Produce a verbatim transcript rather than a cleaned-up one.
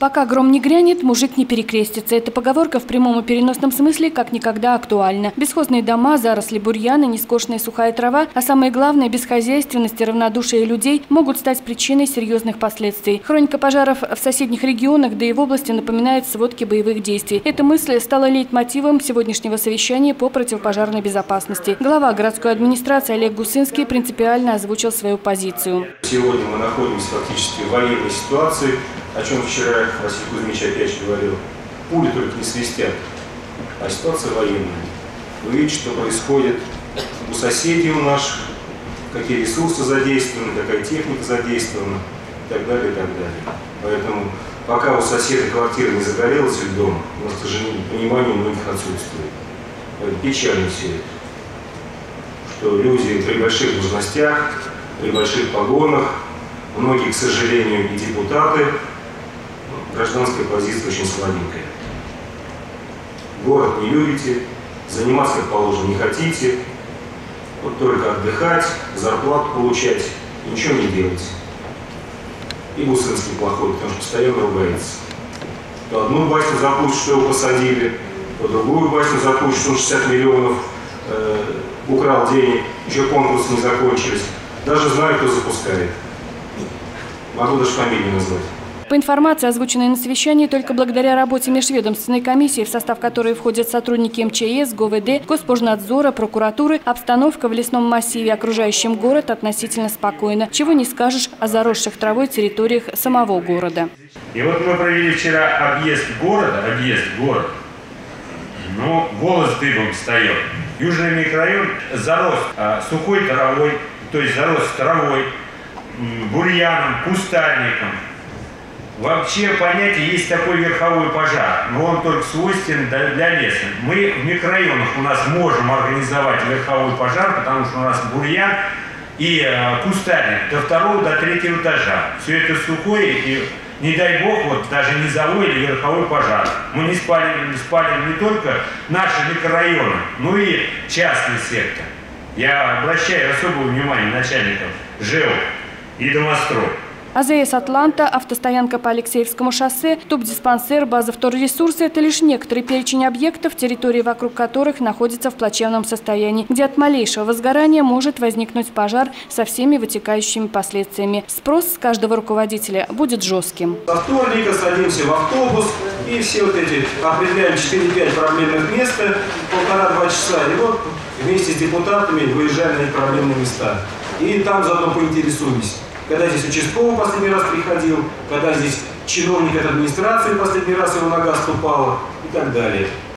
Пока гром не грянет, мужик не перекрестится. Эта поговорка в прямом и переносном смысле как никогда актуальна. Бесхозные дома, заросли бурьяна, нескошенная сухая трава, а самое главное – бесхозяйственность и равнодушие людей могут стать причиной серьезных последствий. Хроника пожаров в соседних регионах, да и в области напоминает сводки боевых действий. Эта мысль стала лейтмотивом сегодняшнего совещания по противопожарной безопасности. Глава городской администрации Олег Гусынский принципиально озвучил свою позицию. Сегодня мы находимся фактически в военной ситуации, о чем вчера Василий Кузьмич опять говорил. Пули только не свистят, а ситуация военная. Вы видите, что происходит у соседей у наших, какие ресурсы задействованы, какая техника задействована и так далее, и так далее. Поэтому пока у соседа квартира не загорелась или дома, у нас, к сожалению, понимание у многих отсутствует. Это печально все это. Что люди при больших должностях, при больших погонах, многие, к сожалению, и депутаты, гражданская позиция очень слабенькая. Город не любите, заниматься, как положено, не хотите, вот только отдыхать, зарплату получать, ничего не делать. И Гусынский плохой, потому что постоянно ругается. То одну басню запустит, что его посадили, то другую басню запустит, что он шестьдесят миллионов э, украл денег, еще конкурсы не закончились. Даже знаю, кто запускает. Могу даже фамилию назвать. По информации, озвученной на совещании, только благодаря работе межведомственной комиссии, в состав которой входят сотрудники эм че эс, гэ о вэ дэ, Госпожнадзора, прокуратуры, обстановка в лесном массиве, окружающем город, относительно спокойна. Чего не скажешь о заросших травой территориях самого города. И вот мы провели вчера объезд города, объезд города, но голос дыбом встает. Южный микрорайон зарос а, сухой травой, то есть зарос травой, бурьяном, кустарником. Вообще понятие есть такой верховой пожар, но он только свойственен для леса. Мы в микрорайонах у нас можем организовать верховой пожар, потому что у нас бурьян и э, кустарник до второго, до третьего этажа. Все это сухое, и не дай бог, вот даже низовой или верховой пожар. Мы не спалим, не спалим не только наши микрорайоны, но и частный сектор. Я обращаю особое внимание начальников ЖЭО и домострой. а зэ эс «Атланта», автостоянка по Алексеевскому шоссе, тубдиспансер, база вторресурса – это лишь некоторый перечень объектов, территории вокруг которых находятся в плачевном состоянии, где от малейшего возгорания может возникнуть пожар со всеми вытекающими последствиями. Спрос с каждого руководителя будет жестким. Со вторника садимся в автобус и все вот эти определяем четыре-пять проблемных мест, полтора-два часа, и вот вместе с депутатами выезжаем на эти проблемные места. И там заодно поинтересуемся. Когда здесь участковый последний раз приходил, когда здесь чиновник от администрации последний раз его нога ступала и так далее.